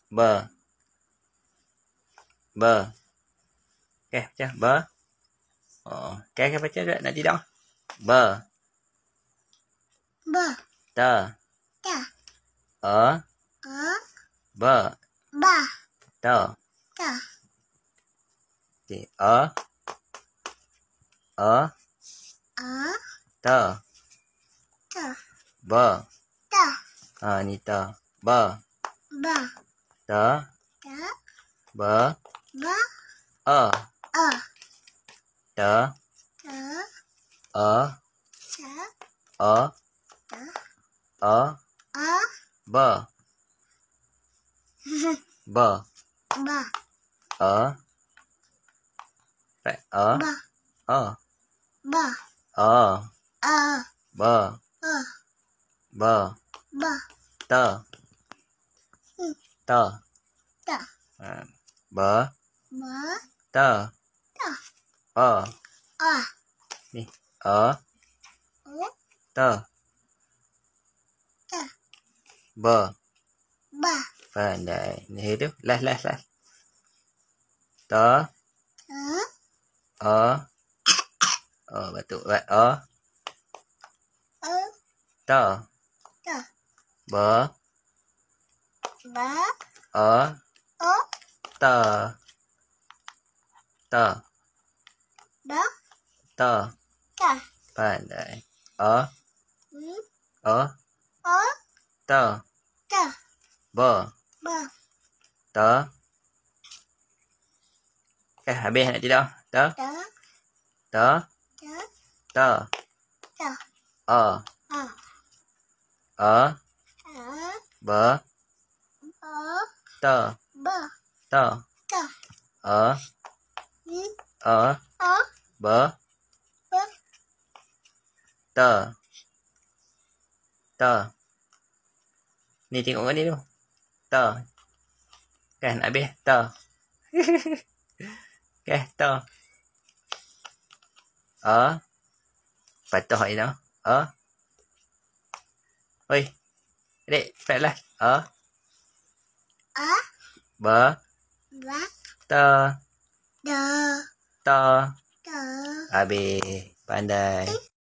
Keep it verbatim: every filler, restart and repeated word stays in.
Ber. Ber. Okey, baca. Ber. Oh, okey, okey, baca dulu. Nak tidak? Ber. Ber. Ter. Ter. Er. Er. Ber. Ba. Ter. Ter. Okey. Er. Er. Er. Ter. Ter. Ber. Ter. Ha, ni ter. Ber. Ba. Ter. Ter. Ber. Ba. Er. Er. Ter. Ter. Er. Ter. Er. Ter. Er. Er. Ber. Ber. Ba. Er. Phải. Er. Ba. Er. Ba. Er. Er. Ber. Er. Ber. Ba. Ter. Hmm. Ter. Ter. Ha. Ber. Ba. Ter. Ter. Er. Er. Ni. Er. Er. Ter. Ter. Ber. Ba. Pandai. Ni tu. Last, last, last. Ter. Er. Er. Oh, batuk. Er. Er. Ter. Ter. Ber. Ba. Er. Er. Ter. Ter. Ba. Ter. Ter. Pandai. Er. Hmm. Er. Er. Ter. Ter. Ber. Ba. Ter. Eh, habis nak tidak? Ter. Ter. Ter. Ter. Ter. Ter. Er. Er. Er. Er. Ber. Er. Ter. Ba. Ter. Ter. Er. Hmm. Er. Er. Ber. Ba. Ter. Ter. Ni tengok kat ni tu. Ter. Kan nak habis. Ter. Okay, ter. Er. Patah ni tau. Er. Oi. Adik, cepat lah. Er. Er. Ber. Ba. Ter. Ter. Ter. Ter. Habis. Pandai.